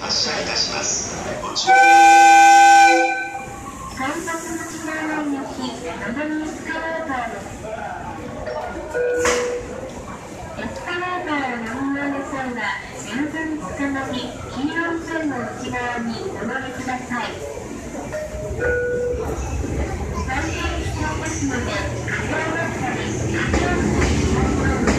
発車いたします。ご注意。改札口側行き、のぞみエスカレーターです。エスカレーターを乗り上げる際は、両手につかまり、黄色い線の内側にお乗りください。大変危険ですので、風を待ったり、足を踏んだりしないように。